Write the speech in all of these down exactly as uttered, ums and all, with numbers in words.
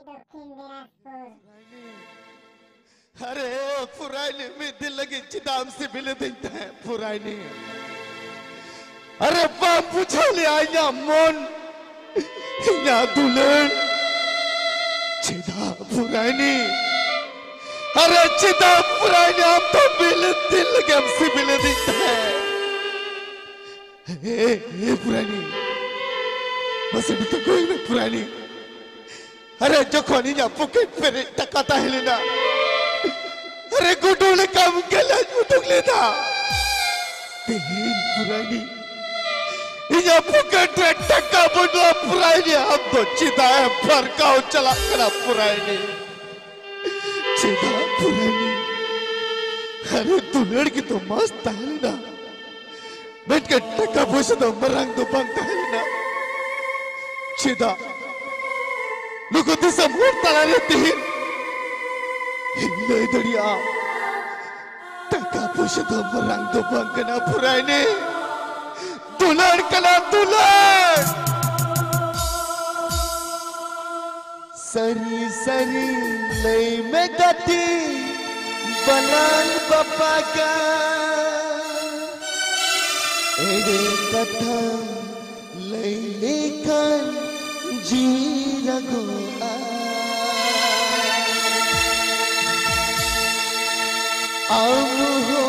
দক্ষিণ দিনাজপুর। अरे पुराने में दिल लगे चिदाम से मिले देता है पुराने। अरे बाप पूछा ले आया मन या दुल्हन चिदा पुरानी। अरे चिदा पुरानी आप तो मिले दिल लगे हमसे मिले देता है। ए, ए पुरानी बस अभी तो कोई ना पुरानी। अरे जो खोनी या पॉकेट पे टकाता है लेना। अरे गुड्डू ने काम के लिए मुझे लेता। तीन पुरानी ये पॉकेट पे टका बुढ़ा पुरानी हम तो चिदा है भर का चला करा पुरानी चिदा पुरानी। अरे दुल्हन की तो मस्त है लेना। बैठ के टका पूछे तो मरंग तो बंद है लेना चिदा। नुको तो सब मुर्ता रहती है। हिंदे दरिया टका पूछे तो मरंग तो बंद ना पुराने। दुल्हन कला दुल्हन सरी सरी लई में गति बलान बापा का एरे कथा लई लेकर जी लगो आम हो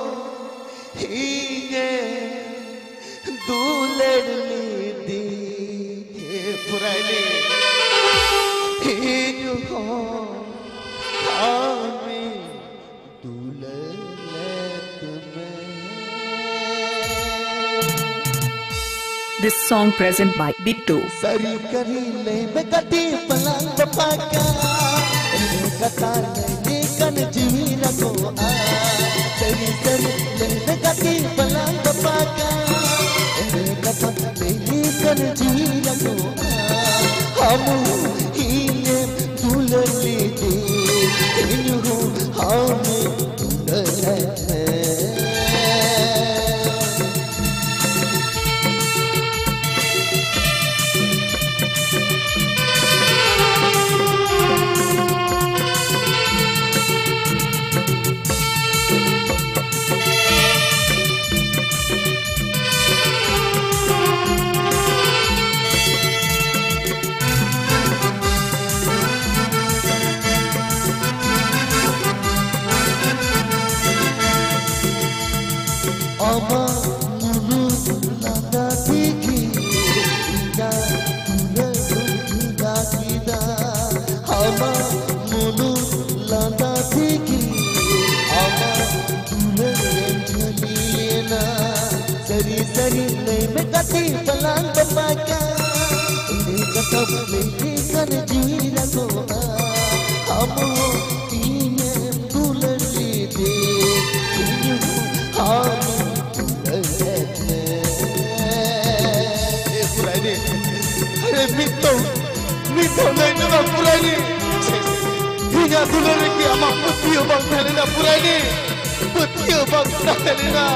हीगे दूलड़ली दी पुराने हीग हो आमी दूलत में। This song present by Bittu. सरी करी ले में कटी पलंग पाका कथा ले कन जीवी रखो आ। सरी सरी ले में कटी पलंग पाका कथा ले कन जीवी रखो आ। हम हीने दुलली दे इन हो हम दुलले सरी सरी नहीं में कटी पलंग पाका कथा लेकर जी रखो हम तीन दुलली दे हम पुरानी। अरे मितो मितो नहीं ना पुरानी हिया दुलली की अम्मा पुतियो बंद लेना पुरानी पुतियो बंद लेना।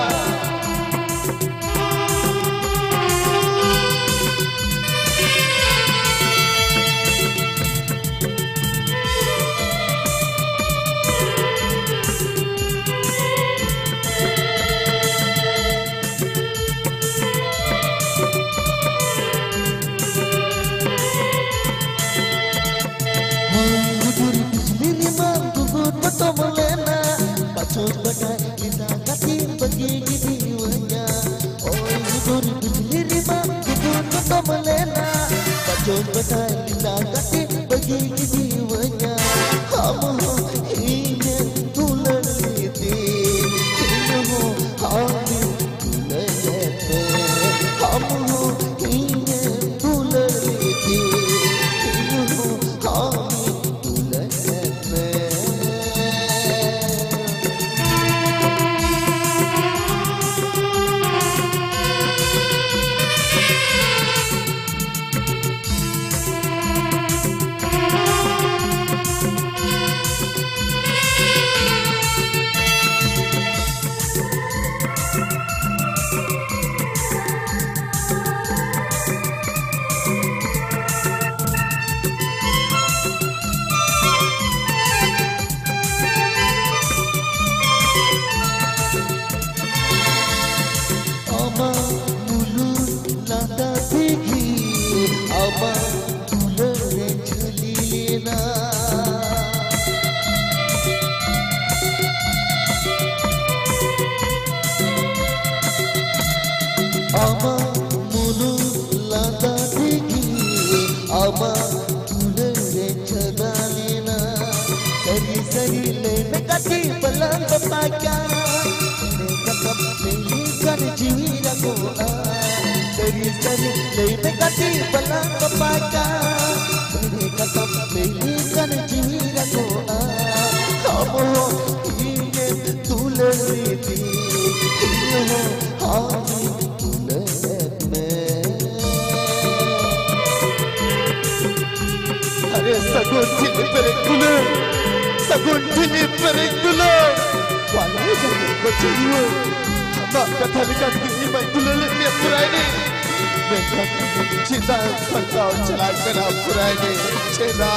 आमा तुले छदालेना सरी सरी लेने काटी बलम पाका ने कतम नहीं कर जीरा को आ सरी सरी लेने काटी बलम पाका ने कतम नहीं कर जीरा को आ आमा ये तुले दी हो आमी तुले अरे सगुन ठिली पेरेकुलो सगुन ठिली पेरेकुलो वाला जब बचियो हम कथा लिखा कि मैं दुल्हन में पुरानी मैं कथा चिता फंसाओ चला कर पुरानी चेदा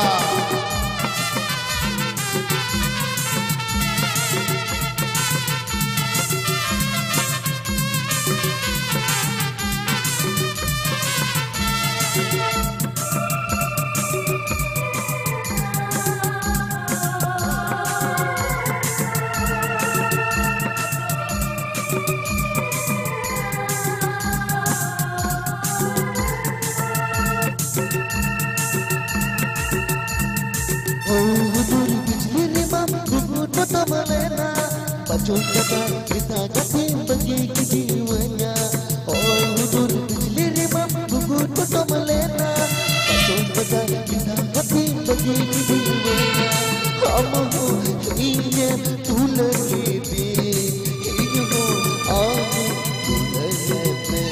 बचों का पिता कथी बगे की जीवना और हुजूर बिजली रे बबू तो तुम लेना बचों का पिता कथी बगे की जीवना हम हो ये तुले दी ये हो आमी तुले पे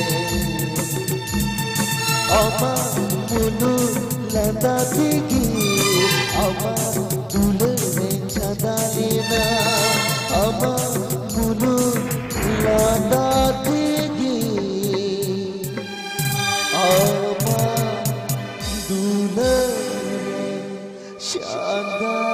आमा मुनु लदा देगी आमा तुले में छदा लेना आमा मुनु लदा देगी आमा दूल्हे शादा